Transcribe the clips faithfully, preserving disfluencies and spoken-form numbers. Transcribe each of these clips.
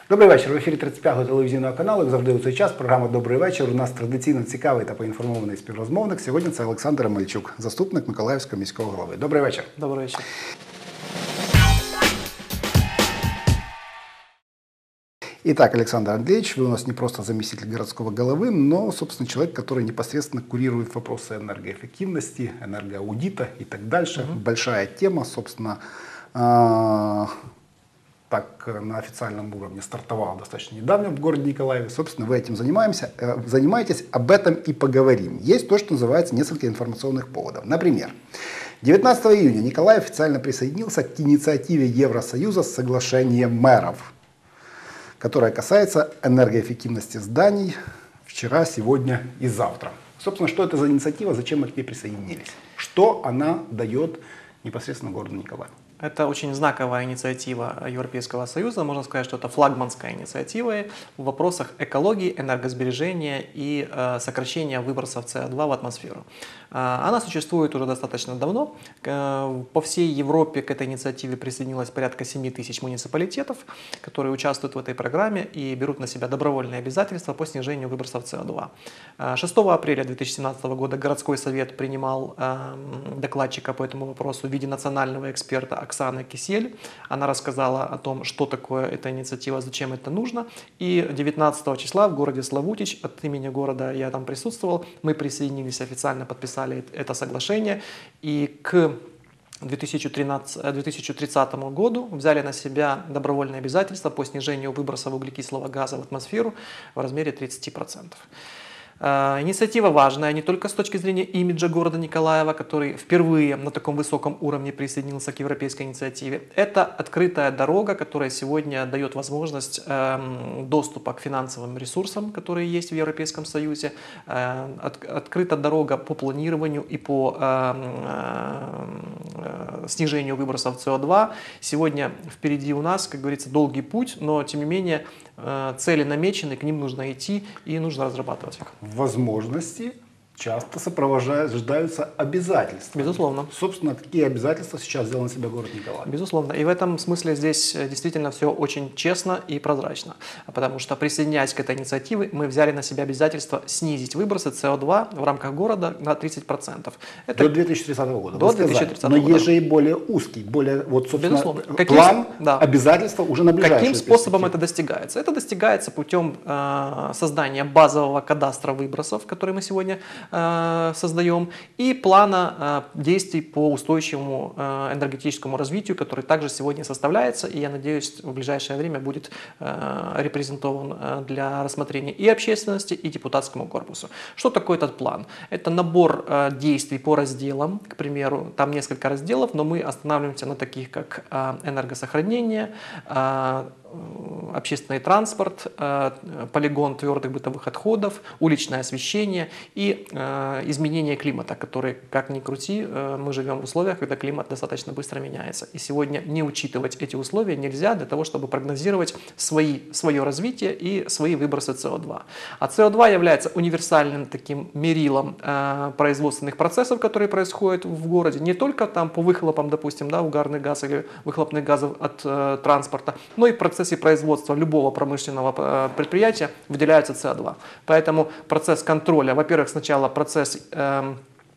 Добрий вечір. В ефірі тридцять п'ятого телевізійного каналу, як завжди у цей час, програма «Добрий вечір». У нас традиційно цікавий та поінформований співрозмовник. Сьогодні це Олександр Омельчук, заступник Миколаївського міського голови. Добрий вечір. Добрый вечер. Итак, Александр Андреевич, вы у нас не просто заместитель городского головы, но, собственно, человек, который непосредственно курирует вопросы энергоэффективности, энергоаудита и так дальше. Угу. Большая тема, собственно, так на официальном уровне стартовала достаточно недавно в городе Николаеве. Собственно, вы этим занимаемся, занимаетесь, об этом и поговорим. Есть то, что называется несколько информационных поводов. Например, девятнадцатого июня Николаев официально присоединился к инициативе Евросоюза с соглашением мэров, которая касается энергоэффективности зданий вчера, сегодня и завтра. Собственно, что это за инициатива, зачем мы к ней присоединились? Что она дает непосредственно городу Николаеву? Это очень знаковая инициатива Европейского Союза. Можно сказать, что это флагманская инициатива в вопросах экологии, энергосбережения и э, сокращения выбросов С О два в атмосферу. Э, она существует уже достаточно давно. Э, по всей Европе к этой инициативе присоединилось порядка семи тысяч муниципалитетов, которые участвуют в этой программе и берут на себя добровольные обязательства по снижению выбросов С О два. Э, шестого апреля две тысячи семнадцатого года городской совет принимал э, докладчика по этому вопросу в виде национального эксперта Оксана Кисель. Она рассказала о том, что такое эта инициатива, зачем это нужно. И девятнадцатого числа в городе Славутич, от имени города я там присутствовал, мы присоединились, официально подписали это соглашение. И к две тысячи тридцатому году взяли на себя добровольные обязательства по снижению выбросов углекислого газа в атмосферу в размере тридцати процентов. Инициатива важная не только с точки зрения имиджа города Николаева, который впервые на таком высоком уровне присоединился к европейской инициативе. Это открытая дорога, которая сегодня дает возможность э, доступа к финансовым ресурсам, которые есть в Европейском Союзе. Э, от, открыта дорога по планированию и по э, э, снижению выбросов С О два. Сегодня впереди у нас, как говорится, долгий путь, но тем не менее цели намечены, к ним нужно идти и нужно разрабатывать их. Возможности часто сопровождаются обязательствами. Безусловно. Собственно, какие обязательства сейчас взял на себя город Николаев? Безусловно. И в этом смысле здесь действительно все очень честно и прозрачно. Потому что, присоединяясь к этой инициативе, мы взяли на себя обязательство снизить выбросы С О два в рамках города на тридцать процентов. Это до две тысячи тридцатого года. До две тысячи тридцатого Но года. есть же и более узкий, более, вот, собственно, Безусловно. Каким, план, да. обязательства уже на ближайшую Каким способом перспективу. это достигается? Это достигается путем э, создания базового кадастра выбросов, который мы сегодня э, создаем, и плана э, действий по устойчивому э, энергетическому развитию, который также сегодня составляется, и я надеюсь, в ближайшее время будет э, репрезентован э, для рассмотрения и общественности, и депутатскому корпусу. Что такое этот план? Это набор э, действий по разделам, к примеру, там несколько разделов, но мы останавливаемся на таких, как э, энергосохранение, э, общественный транспорт, полигон твердых бытовых отходов, уличное освещение и изменение климата, который, как ни крути, мы живем в условиях, когда климат достаточно быстро меняется. И сегодня не учитывать эти условия нельзя для того, чтобы прогнозировать свои, свое развитие и свои выбросы С О два. А С О два является универсальным таким мерилом производственных процессов, которые происходят в городе, не только там по выхлопам, допустим, да, угарный газ или выхлопных газов от э, транспорта, но и в процессе производства любого промышленного предприятия выделяется С О два. Поэтому процесс контроля, во-первых, сначала процесс э,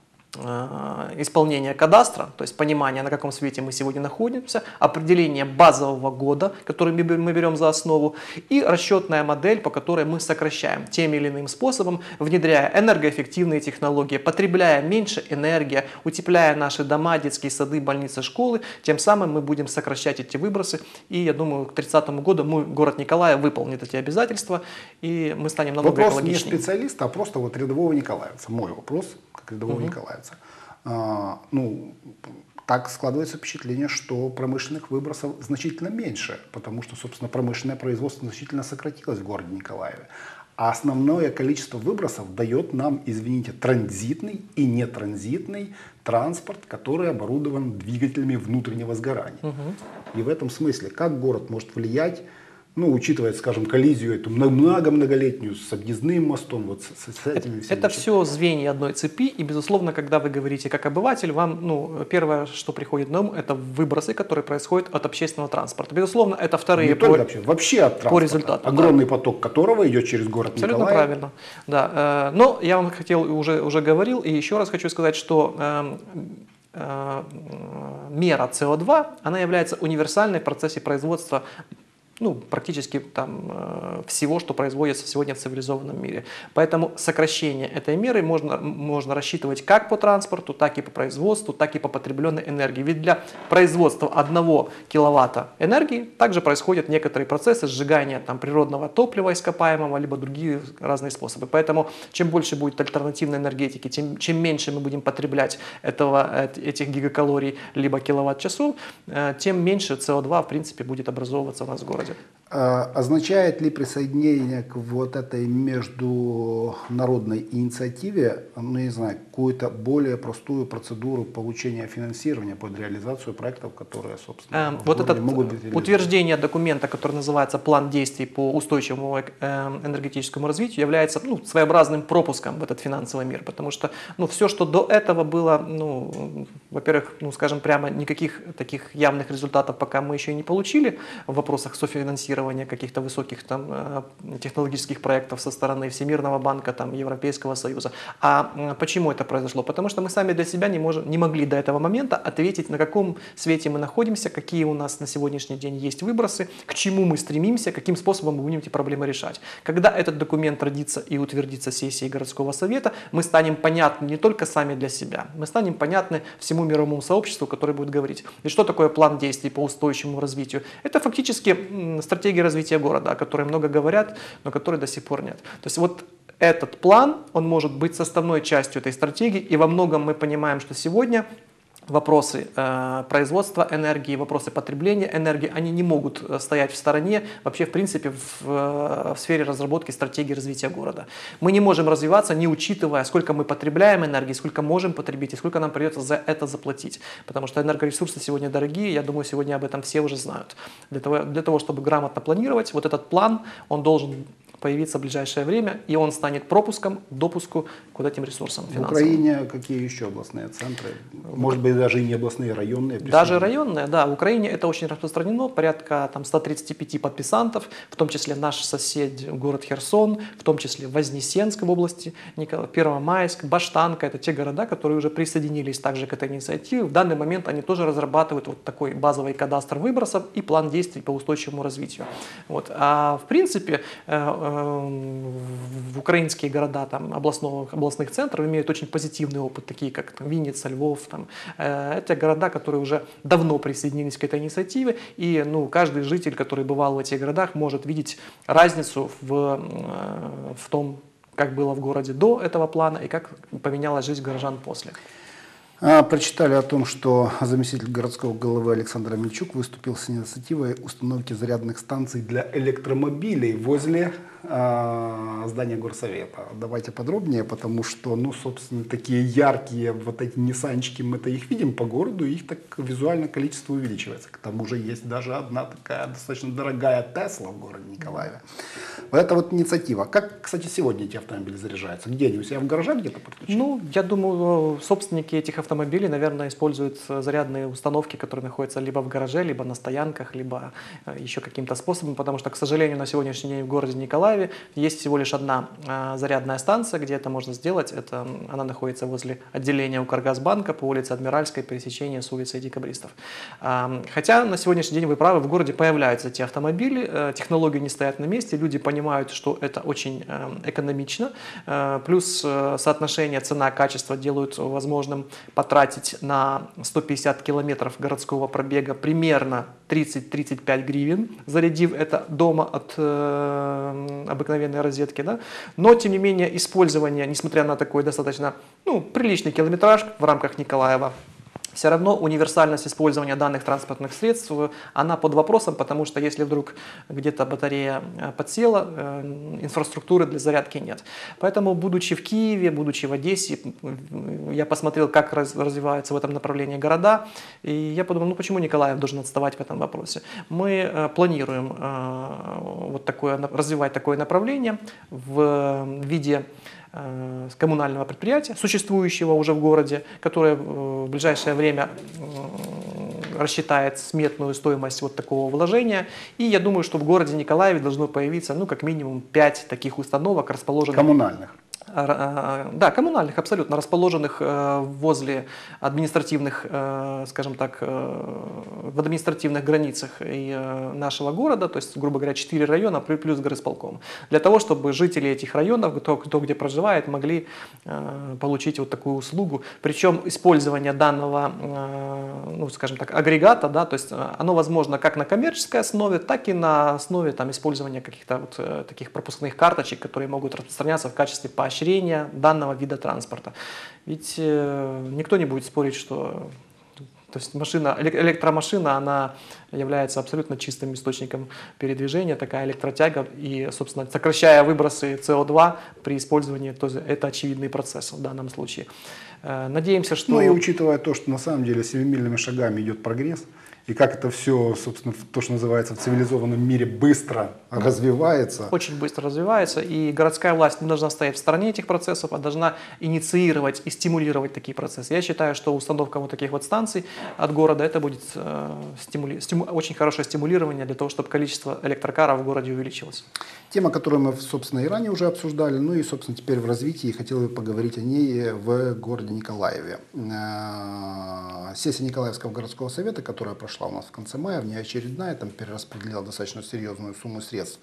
исполнения кадастра, то есть понимание, на каком свете мы сегодня находимся, определение базового года, который мы берем за основу, и расчетная модель, по которой мы сокращаем тем или иным способом, внедряя энергоэффективные технологии, потребляя меньше энергии, утепляя наши дома, детские сады, больницы, школы, тем самым мы будем сокращать эти выбросы, и я думаю, к тридцатому году мы, город Николаев выполнит эти обязательства, и мы станем намного вопрос экологичнее. Не специалиста, а просто вот рядового николаевца. Мой вопрос, как рядового угу. николаевца. А, ну, так складывается впечатление, что промышленных выбросов значительно меньше, потому что, собственно, промышленное производство значительно сократилось в городе Николаеве. А основное количество выбросов дает нам, извините, транзитный и нетранзитный транспорт, который оборудован двигателями внутреннего сгорания. Угу. И в этом смысле, как город может влиять Ну, учитывая, скажем, коллизию эту много-многолетнюю с объездным мостом, вот с, с этими всеми. Это все звенья одной цепи, и, безусловно, когда вы говорите как обыватель, вам, ну, первое, что приходит на ум, это выбросы, которые происходят от общественного транспорта. Безусловно, это вторые Не по, только вообще, вообще от транспорта, по результату. огромный Да. поток которого идет через город Абсолютно Николаев. правильно. Да. Но я вам хотел, уже, уже говорил, и еще раз хочу сказать, что э, э, мера С О два, она является универсальной в процессе производства, ну, практически там, всего, что производится сегодня в цивилизованном мире. Поэтому сокращение этой меры можно, можно рассчитывать как по транспорту, так и по производству, так и по потребленной энергии. Ведь для производства одного киловатта энергии также происходят некоторые процессы сжигания там, природного топлива ископаемого, либо другие разные способы. Поэтому чем больше будет альтернативной энергетики, тем, чем меньше мы будем потреблять этого, этих гигакалорий, либо киловатт-часов, тем меньше С О два в принципе будет образовываться у нас в городе. А, означает ли присоединение к вот этой международной инициативе, ну не знаю, какую-то более простую процедуру получения финансирования под реализацию проектов, которые, собственно, э, вот это могут быть реализованы? Утверждение документа, который называется «План действий по устойчивому энергетическому развитию», является ну, своеобразным пропуском в этот финансовый мир, потому что ну, все, что до этого было, ну, во-первых, ну, скажем прямо, никаких таких явных результатов пока мы еще и не получили в вопросах софинансирования каких-то высоких там, технологических проектов со стороны Всемирного банка, там, Европейского Союза. А почему это произошло? Потому что мы сами для себя не, можем, не могли до этого момента ответить, на каком свете мы находимся, какие у нас на сегодняшний день есть выбросы, к чему мы стремимся, каким способом мы будем эти проблемы решать. Когда этот документ родится и утвердится сессией городского совета, мы станем понятны не только сами для себя, мы станем понятны всему мировому сообществу, которое будет говорить. И что такое план действий по устойчивому развитию? Это фактически стратегия развития города, о которой много говорят, но которой до сих пор нет. То есть вот этот план, он может быть составной частью этой стратегии, и во многом мы понимаем, что сегодня вопросы э, производства энергии, вопросы потребления энергии, они не могут стоять в стороне вообще в принципе в, в сфере разработки стратегии развития города. Мы не можем развиваться, не учитывая, сколько мы потребляем энергии, сколько можем потребить и сколько нам придется за это заплатить. Потому что энергоресурсы сегодня дорогие, я думаю, сегодня об этом все уже знают. Для того, для того чтобы грамотно планировать, вот этот план, он должен появиться в ближайшее время, и он станет пропуском к допуску к вот этим ресурсам финансовым. В Украине какие еще областные центры? Может быть, даже и не областные, районные? Даже районные, да. В Украине это очень распространено, порядка там, ста тридцати пяти подписантов, в том числе наш сосед, город Херсон, в том числе Вознесенск в области, Первомайск, Баштанка. Это те города, которые уже присоединились также к этой инициативе. В данный момент они тоже разрабатывают вот такой базовый кадастр выбросов и план действий по устойчивому развитию. Вот. А в принципе, в украинские города там, областных, областных центров имеют очень позитивный опыт, такие как там, Винница, Львов. Там. Это города, которые уже давно присоединились к этой инициативе, и ну, каждый житель, который бывал в этих городах, может видеть разницу в, в том, как было в городе до этого плана и как поменялась жизнь горожан после. А, прочитали о том, что заместитель городского головы Александр Амельчук выступил с инициативой установки зарядных станций для электромобилей возле а, здания горсовета. Давайте подробнее, потому что, ну, собственно, такие яркие вот эти ниссанчики, мы-то их видим по городу, и их так визуально количество увеличивается. К тому же есть даже одна такая достаточно дорогая Тесла в городе Николаеве. Вот это вот инициатива. Как, кстати, сегодня эти автомобили заряжаются? Где они? У себя в гаражах где-то подключены? Ну, я думаю, собственники этих автомобилей, наверное, используют зарядные установки, которые находятся либо в гараже, либо на стоянках, либо еще каким-то способом, потому что, к сожалению, на сегодняшний день в городе Николаеве есть всего лишь одна зарядная станция, где это можно сделать. Это, она находится возле отделения Укргазбанка по улице Адмиральской, пересечения с улицей Декабристов. Хотя на сегодняшний день, вы правы, в городе появляются эти автомобили, технологии не стоят на месте, люди понимают, что это очень экономично, плюс соотношение цена-качество делают возможным потратить на сто пятьдесят километров городского пробега примерно тридцать-тридцать пять гривен, зарядив это дома от э, обыкновенной розетки. Да? Но, тем не менее, использование, несмотря на такой достаточно ну, приличный километраж в рамках Николаева, все равно универсальность использования данных транспортных средств, она под вопросом, потому что если вдруг где-то батарея подсела, инфраструктуры для зарядки нет. Поэтому, будучи в Киеве, будучи в Одессе, я посмотрел, как развиваются в этом направлении города, и я подумал, ну почему Николаев должен отставать в этом вопросе? Мы планируем вот такое, развивать такое направление в виде коммунального предприятия, существующего уже в городе, которое в ближайшее время рассчитает сметную стоимость вот такого вложения. И я думаю, что в городе Николаеве должно появиться ну, как минимум пять таких установок, расположенных... Коммунальных. Да, коммунальных, абсолютно, расположенных возле административных, скажем так, в административных границах и нашего города, то есть, грубо говоря, четыре района плюс горосполком. Для того, чтобы жители этих районов, кто, кто где проживает, могли получить вот такую услугу. Причем использование данного, ну, скажем так, агрегата, да, то есть оно возможно как на коммерческой основе, так и на основе там, использования каких-то вот таких пропускных карточек, которые могут распространяться в качестве поощрения данного вида транспорта. Ведь э, никто не будет спорить, что то есть машина, электромашина, она является абсолютно чистым источником передвижения, такая электротяга, и, собственно, сокращая выбросы С О два при использовании, то это очевидный процесс в данном случае. Э, надеемся, что... Ну и учитывая то, что на самом деле семимильными шагами идет прогресс, и как это все, собственно, то, что называется в цивилизованном мире, быстро развивается. Очень быстро развивается, и городская власть не должна стоять в стороне этих процессов, а должна инициировать и стимулировать такие процессы. Я считаю, что установка вот таких вот станций от города, это будет э, стимули... стиму... очень хорошее стимулирование для того, чтобы количество электрокаров в городе увеличилось. Тема, которую мы, собственно, и ранее уже обсуждали, ну и, собственно, теперь в развитии, хотел бы поговорить о ней в городе Николаеве. Сессия Николаевского городского совета, которая прошла у нас в конце мая, внеочередная, там перераспределила достаточно серьезную сумму средств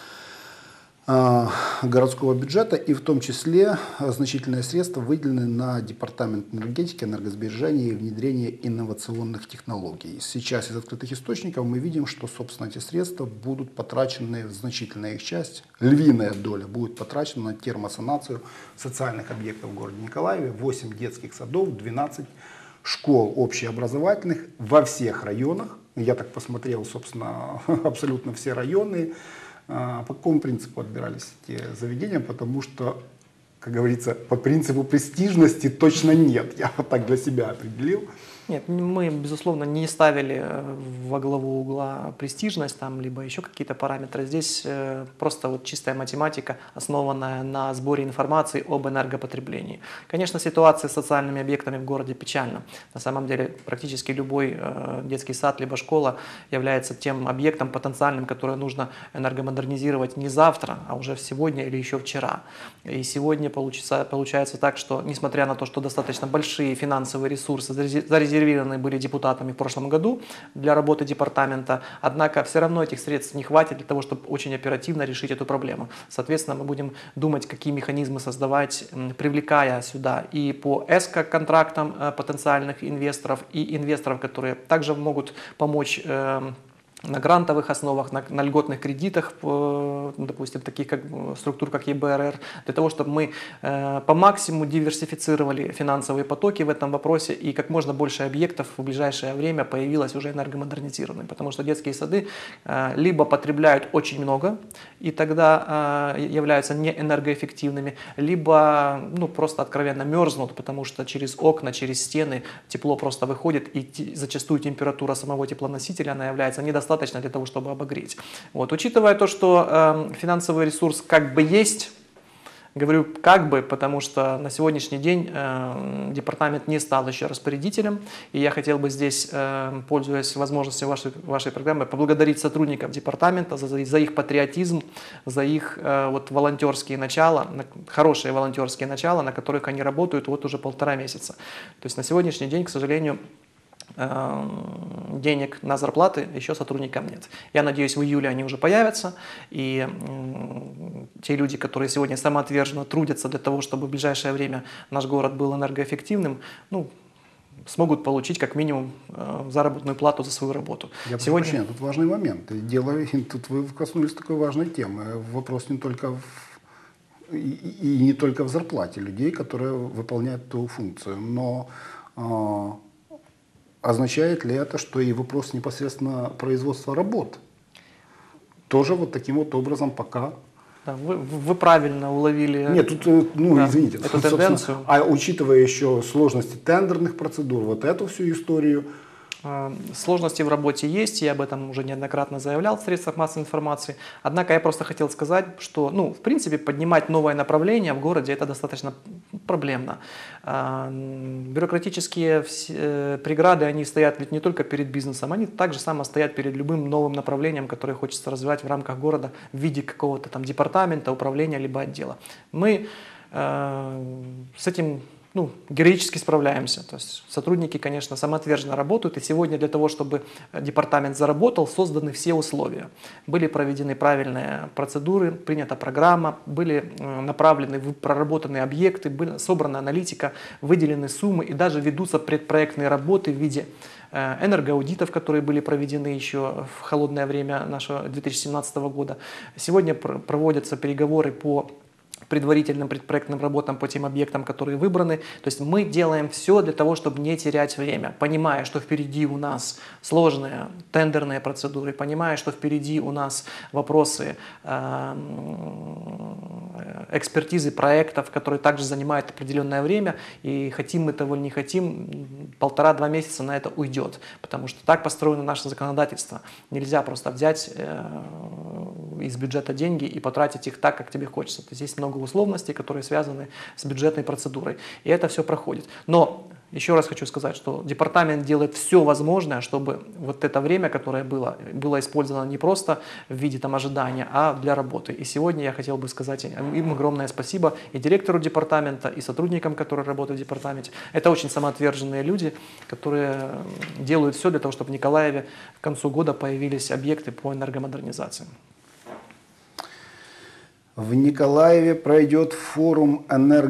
городского бюджета, и в том числе значительные средства выделены на департамент энергетики, энергосбережения и внедрения инновационных технологий. Сейчас из открытых источников мы видим, что, собственно, эти средства будут потрачены, значительная их часть, львиная доля будет потрачена на термосанацию социальных объектов в городе Николаеве, восемь детских садов, двенадцать школ общеобразовательных во всех районах. Я так посмотрел, собственно, абсолютно все районы. По какому принципу отбирались эти заведения? Потому что, как говорится, по принципу престижности точно нет. Я вот так для себя определил. Нет, мы, безусловно, не ставили во главу угла престижность, там, либо еще какие-то параметры. Здесь э, просто вот чистая математика, основанная на сборе информации об энергопотреблении. Конечно, ситуация с социальными объектами в городе печальна. На самом деле, практически любой э, детский сад, либо школа является тем объектом потенциальным, которое нужно энергомодернизировать не завтра, а уже сегодня или еще вчера. И сегодня получается, получается так, что, несмотря на то, что достаточно большие финансовые ресурсы зарезервированы, зарезервированы были депутатами в прошлом году для работы департамента, однако все равно этих средств не хватит для того, чтобы очень оперативно решить эту проблему. Соответственно, мы будем думать, какие механизмы создавать, привлекая сюда и по эско-контрактам потенциальных инвесторов, и инвесторов, которые также могут помочь на грантовых основах, на, на льготных кредитах, допустим, таких как структур, как Е Б Р Р, для того, чтобы мы э, по максимуму диверсифицировали финансовые потоки в этом вопросе, и как можно больше объектов в ближайшее время появилось уже энергомодернизированными, потому что детские сады э, либо потребляют очень много, и тогда э, являются неэнергоэффективными, либо ну, просто откровенно мерзнут, потому что через окна, через стены тепло просто выходит, и зачастую температура самого теплоносителя она является недостаточной для того, чтобы обогреть. Вот. Учитывая то, что э, финансовый ресурс как бы есть, говорю как бы, потому что на сегодняшний день э, департамент не стал еще распорядителем, и я хотел бы здесь, э, пользуясь возможностью вашей, вашей программы, поблагодарить сотрудников департамента за, за их патриотизм, за их э, вот, волонтерские начала, хорошие волонтерские начала, на которых они работают вот уже полтора месяца. То есть на сегодняшний день, к сожалению, денег на зарплаты еще сотрудникам нет. Я надеюсь, в июле они уже появятся, и те люди, которые сегодня самоотверженно трудятся для того, чтобы в ближайшее время наш город был энергоэффективным, ну, смогут получить как минимум заработную плату за свою работу. Я сегодня... прощения, тут важный момент. Дело, тут вы коснулись такой важной темы. Вопрос не только в... и, и не только в зарплате людей, которые выполняют эту функцию, но означает ли это, что и вопрос непосредственно производства работ тоже вот таким вот образом пока... Да, вы, вы правильно уловили. Нет, тут, ну, да, извините, эту тенденцию. А учитывая еще сложности тендерных процедур, вот эту всю историю... Сложности в работе есть, я об этом уже неоднократно заявлял в средствах массовой информации. Однако я просто хотел сказать, что, ну, в принципе, поднимать новое направление в городе это достаточно проблемно. Бюрократические преграды, они стоят ведь не только перед бизнесом, они также само стоят перед любым новым направлением, которое хочется развивать в рамках города в виде какого-то там департамента, управления либо отдела. Мы э, с этим ну, героически справляемся. То есть сотрудники, конечно, самоотверженно работают, и сегодня для того, чтобы департамент заработал, созданы все условия. Были проведены правильные процедуры, принята программа, были направлены проработанные объекты, была собрана аналитика, выделены суммы, и даже ведутся предпроектные работы в виде энергоаудитов, которые были проведены еще в холодное время нашего две тысячи семнадцатого года. Сегодня проводятся переговоры по предварительным предпроектным работам по тем объектам, которые выбраны. То есть мы делаем все для того, чтобы не терять время, понимая, что впереди у нас сложные тендерные процедуры, понимая, что впереди у нас вопросы э, экспертизы проектов, которые также занимают определенное время, и хотим мы того или не хотим, полтора-два месяца на это уйдет, потому что так построено наше законодательство. Нельзя просто взять э, из бюджета деньги и потратить их так, как тебе хочется. То есть есть много условностей, которые связаны с бюджетной процедурой. И это все проходит. Но еще раз хочу сказать, что департамент делает все возможное, чтобы вот это время, которое было, было использовано не просто в виде там, ожидания, а для работы. И сегодня я хотел бы сказать им огромное спасибо и директору департамента, и сотрудникам, которые работают в департаменте. Это очень самоотверженные люди, которые делают все для того, чтобы в Николаеве к концу года появились объекты по энергомодернизации. В Николаеве пройдет форум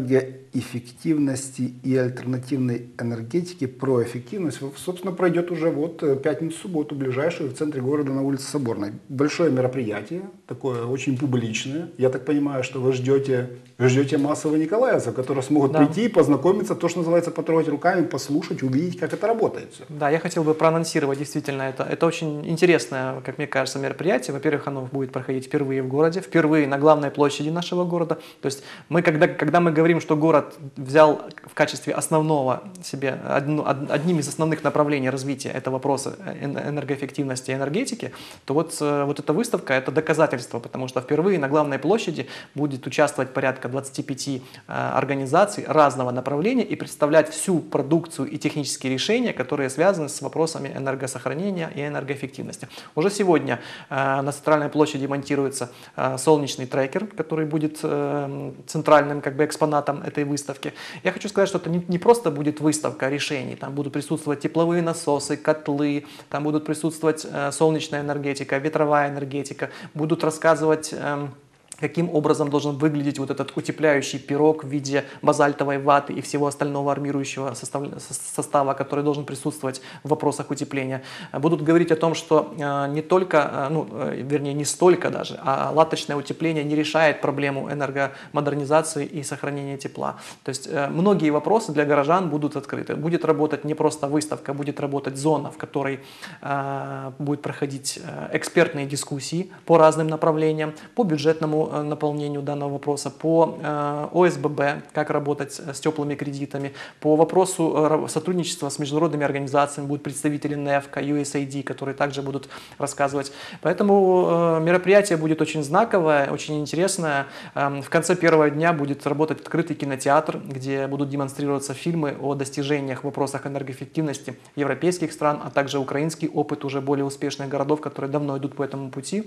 энергоэффективности и альтернативной энергетики про эффективность. Собственно, пройдет уже вот пятницу-субботу, ближайшую, в центре города на улице Соборной. Большое мероприятие, такое очень публичное. Я так понимаю, что вы ждете, вы ждете массовых николаевцев, которые смогут да. прийти, познакомиться, то, что называется, потрогать руками, послушать, увидеть, как это работает. Все. Да, я хотел бы проанонсировать действительно это. Это очень интересное, как мне кажется, мероприятие. Во-первых, оно будет проходить впервые в городе, впервые на главной площади нашего города. То есть мы, когда, когда мы говорим, что город взял в качестве основного себе, одну, одним из основных направлений развития это вопросы энергоэффективности и энергетики, то вот, вот эта выставка это доказательство, потому что впервые на главной площади будет участвовать порядка двадцати пяти организаций разного направления и представлять всю продукцию и технические решения, которые связаны с вопросами энергосохранения и энергоэффективности. Уже сегодня на центральной площади монтируется солнечный трекер, который будет э, центральным как бы, экспонатом этой выставки. Я хочу сказать, что это не, не просто будет выставка решений, там будут присутствовать тепловые насосы, котлы, там будут присутствовать э, солнечная энергетика, ветровая энергетика, будут рассказывать э, каким образом должен выглядеть вот этот утепляющий пирог в виде базальтовой ваты и всего остального армирующего состава, состава, который должен присутствовать в вопросах утепления. Будут говорить о том, что не только, ну, вернее, не столько даже, а латочное утепление не решает проблему энергомодернизации и сохранения тепла. То есть многие вопросы для горожан будут открыты. Будет работать не просто выставка, будет работать зона, в которой будут проходить экспертные дискуссии по разным направлениям, по бюджетному наполнению данного вопроса, по э, О С Б Б, как работать с теплыми кредитами, по вопросу сотрудничества с международными организациями, будут представители НЕФКО, Ю Эс Эй Ди, которые также будут рассказывать. Поэтому э, мероприятие будет очень знаковое, очень интересное. Э, в конце первого дня будет работать открытый кинотеатр, где будут демонстрироваться фильмы о достижениях в вопросах энергоэффективности европейских стран, а также украинский опыт уже более успешных городов, которые давно идут по этому пути,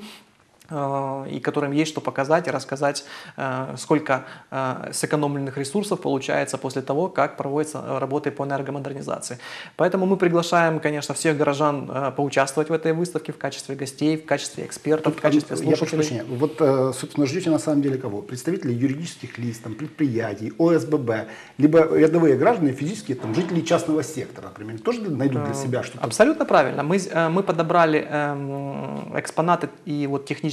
и которым есть что показать и рассказать, сколько сэкономленных ресурсов получается после того, как проводятся работы по энергомодернизации. Поэтому мы приглашаем, конечно, всех горожан поучаствовать в этой выставке в качестве гостей, в качестве экспертов, в качестве слушателей. Я вот, собственно, ждете на самом деле кого? Представителей юридических лиц, там, предприятий, О С Б Б, либо рядовые граждане, физические, там, жители частного сектора, например, тоже найдут для себя что-то? Абсолютно правильно. Мы, мы подобрали экспонаты и вот технические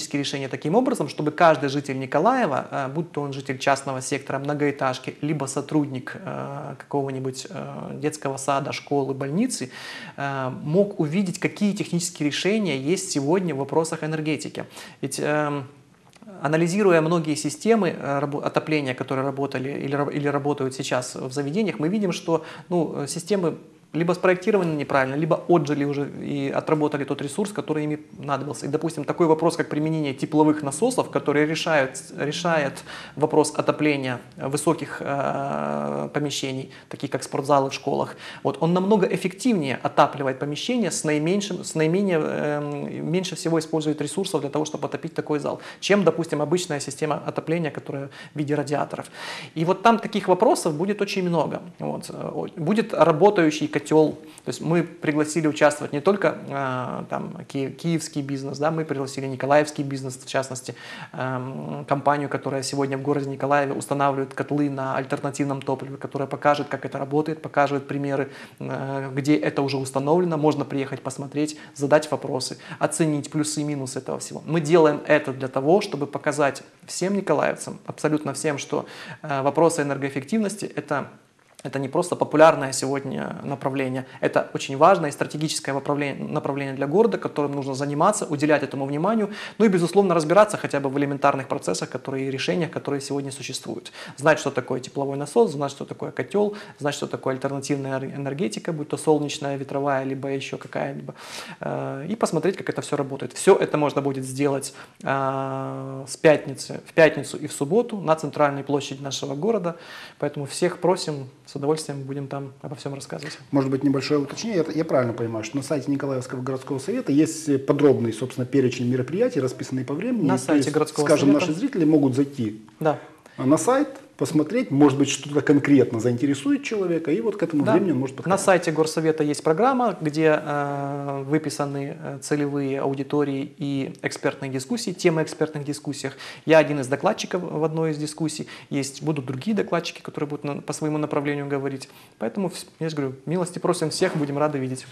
технические решения таким образом, чтобы каждый житель Николаева, будь то он житель частного сектора, многоэтажки, либо сотрудник какого-нибудь детского сада, школы, больницы, мог увидеть, какие технические решения есть сегодня в вопросах энергетики. Ведь анализируя многие системы отопления, которые работали или работают сейчас в заведениях, мы видим, что ну, системы либо спроектированы неправильно, либо отжили уже и отработали тот ресурс, который ими надобился. И, допустим, такой вопрос, как применение тепловых насосов, которые решают, решает вопрос отопления высоких э, помещений, таких как спортзалы в школах, вот, он намного эффективнее отапливает помещение с наименьшим, с наименее, э, меньше всего использует ресурсов для того, чтобы отопить такой зал, чем, допустим, обычная система отопления, которая в виде радиаторов. И вот там таких вопросов будет очень много. Вот. Будет работающий котел. То есть мы пригласили участвовать не только э, там, ки киевский бизнес, да, мы пригласили николаевский бизнес, в частности, э, компанию, которая сегодня в городе Николаеве устанавливает котлы на альтернативном топливе, которая покажет, как это работает, покажет примеры, э, где это уже установлено, можно приехать посмотреть, задать вопросы, оценить плюсы и минусы этого всего. Мы делаем это для того, чтобы показать всем николаевцам, абсолютно всем, что э, вопросы энергоэффективности – это Это не просто популярное сегодня направление, это очень важное и стратегическое направление для города, которым нужно заниматься, уделять этому вниманию, ну и, безусловно, разбираться хотя бы в элементарных процессах которые, и решениях, которые сегодня существуют. Знать, что такое тепловой насос, знать, что такое котел, знать, что такое альтернативная энергетика, будь то солнечная, ветровая, либо еще какая-либо, и посмотреть, как это все работает. Все это можно будет сделать с пятницы, в пятницу и в субботу на центральной площади нашего города, поэтому всех просим, с удовольствием будем там обо всем рассказывать. Может быть, небольшое уточнение. Я правильно понимаю, что на сайте Николаевского городского совета есть подробный, собственно, перечень мероприятий, расписанный по времени. На сайте есть, городского скажем, совета. наши зрители могут зайти да. на сайт, посмотреть, может быть, что-то конкретно заинтересует человека, и вот к этому да. времени он может подходить. На сайте горсовета есть программа, где э, выписаны целевые аудитории и экспертные дискуссии, темы экспертных дискуссиях. Я один из докладчиков в одной из дискуссий, есть, будут другие докладчики, которые будут на, по своему направлению говорить. Поэтому, я же говорю, милости просим всех, будем рады видеть.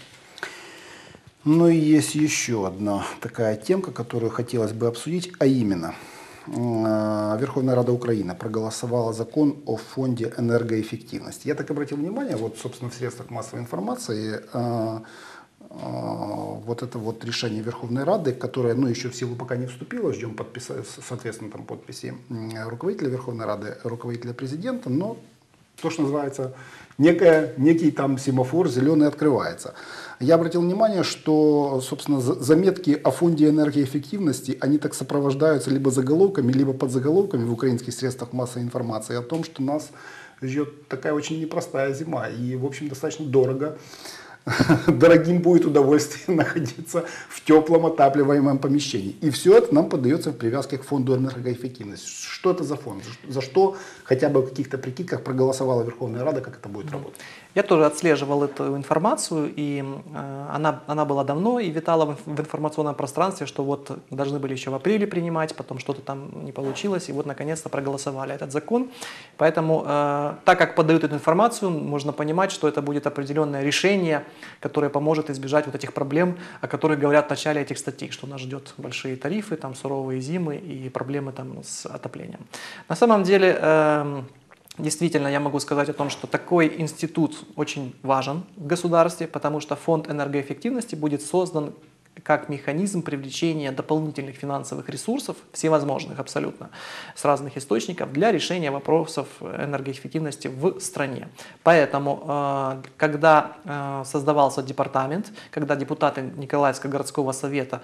Ну и есть еще одна такая темка, которую хотелось бы обсудить, а именно – Верховная Рада Украины проголосовала закон о фонде энергоэффективности. Я так обратил внимание, вот, собственно, в средствах массовой информации, э, э, вот это вот решение Верховной Рады, которое, ну, еще в силу пока не вступило, ждем подписи, соответственно, там, подписи руководителя Верховной Рады, руководителя президента, но то, что называется, некая, некий там семафор зеленый открывается. Я обратил внимание, что, собственно, заметки о фонде энергоэффективности, они так сопровождаются либо заголовками, либо подзаголовками в украинских средствах массовой информации о том, что нас ждет такая очень непростая зима и, в общем, достаточно дорого. Дорогим будет удовольствие находиться в теплом отапливаемом помещении. И все это нам подается в привязке к фонду энергоэффективности. Что это за фонд? За что хотя бы в каких-то прикидках проголосовала Верховная Рада, как это будет работать? Я тоже отслеживал эту информацию, и э, она, она была давно и витала в, в информационном пространстве, что вот должны были еще в апреле принимать, потом что-то там не получилось, и вот наконец-то проголосовали этот закон. Поэтому, э, так как подают эту информацию, можно понимать, что это будет определенное решение, которое поможет избежать вот этих проблем, о которых говорят в начале этих статей, что нас ждет большие тарифы, там суровые зимы и проблемы там с отоплением. На самом деле, э, действительно, я могу сказать о том, что такой институт очень важен в государстве, потому что фонд энергоэффективности будет создан как механизм привлечения дополнительных финансовых ресурсов, всевозможных абсолютно, с разных источников, для решения вопросов энергоэффективности в стране. Поэтому, когда создавался департамент, когда депутаты Николаевского городского совета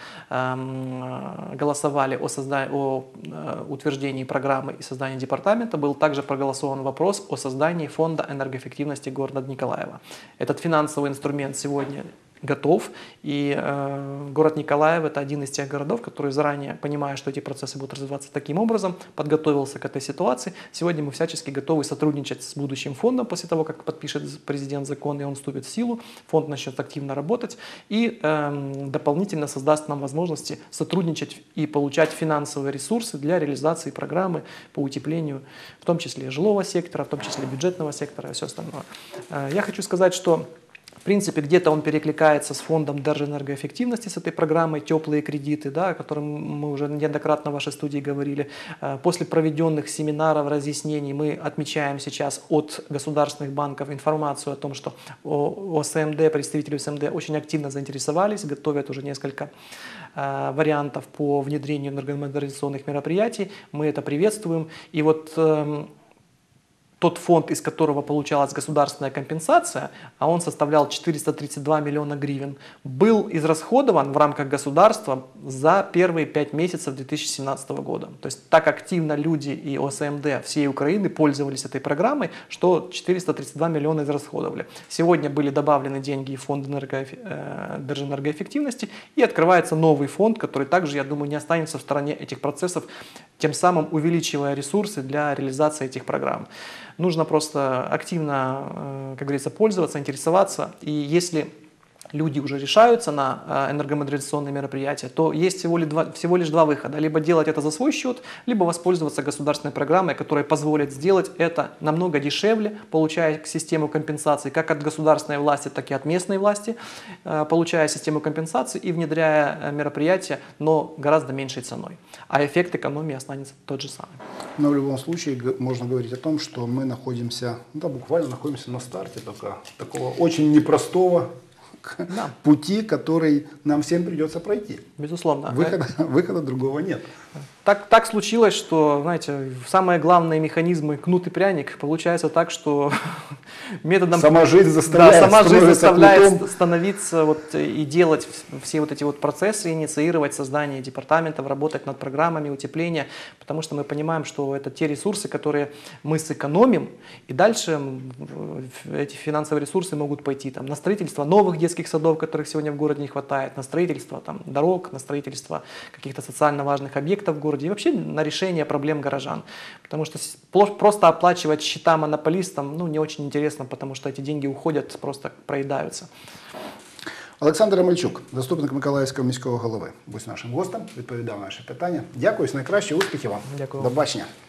голосовали о, создании, о утверждении программы и создании департамента, был также проголосован вопрос о создании фонда энергоэффективности города Николаева. Этот финансовый инструмент сегодня готов, и э, город Николаев — это один из тех городов, который заранее, понимая, что эти процессы будут развиваться таким образом, подготовился к этой ситуации. Сегодня мы всячески готовы сотрудничать с будущим фондом после того, как подпишет президент закон и он вступит в силу. Фонд начнет активно работать и э, дополнительно создаст нам возможности сотрудничать и получать финансовые ресурсы для реализации программы по утеплению, в том числе жилого сектора, в том числе бюджетного сектора и все остальное. Э, я хочу сказать, что в принципе, где-то он перекликается с фондом Держэнергоэффективности, с этой программой «Теплые кредиты», да, о котором мы уже неоднократно в вашей студии говорили. После проведенных семинаров, разъяснений мы отмечаем сейчас от государственных банков информацию о том, что ОСМД, представители ОСМД очень активно заинтересовались, готовят уже несколько э, вариантов по внедрению энергомодернизационных мероприятий. Мы это приветствуем. И вот э, тот фонд, из которого получалась государственная компенсация, а он составлял четыреста тридцать два миллиона гривен, был израсходован в рамках государства за первые пять месяцев две тысячи семнадцатого года. То есть так активно люди и ОСМД всей Украины пользовались этой программой, что четыреста тридцать два миллиона израсходовали. Сегодня были добавлены деньги в фонд Держэнергоэффективности, и открывается новый фонд, который также, я думаю, не останется в стороне этих процессов, тем самым увеличивая ресурсы для реализации этих программ. Нужно просто активно, как говорится, пользоваться, интересоваться. И если люди уже решаются на энергомодернизационные мероприятия, то есть всего лишь, два, всего лишь два выхода. Либо делать это за свой счет, либо воспользоваться государственной программой, которая позволит сделать это намного дешевле, получая систему компенсации как от государственной власти, так и от местной власти, получая систему компенсации и внедряя мероприятия, но гораздо меньшей ценой. А эффект экономии останется тот же самый. Но в любом случае можно говорить о том, что мы находимся, да, буквально находимся на старте только такого очень непростого да. пути, который нам всем придется пройти. Безусловно. Выхода, выхода другого нет. Так, так случилось, что, знаете, самые главные механизмы кнут и пряник. Получается так, что методом... Сама жизнь заставляет, да, сама жизнь заставляет кнутом. становиться вот, и делать все вот эти вот процессы, инициировать создание департаментов, работать над программами утепления, потому что мы понимаем, что это те ресурсы, которые мы сэкономим, и дальше эти финансовые ресурсы могут пойти там, на строительство новых детских садов, которых сегодня в городе не хватает, на строительство там, дорог, на строительство каких-то социально важных объектов в городе и вообще на решение проблем горожан. Потому что просто оплачивать счета монополистам ну, не очень интересно, потому что эти деньги уходят, просто проедаются. Олександр Омельчук, заступник Миколаївського міського голови, був нашим гостем, відповідав на наші питання. Дякую, найкраще, успіхів вам. Дякую. До бачення.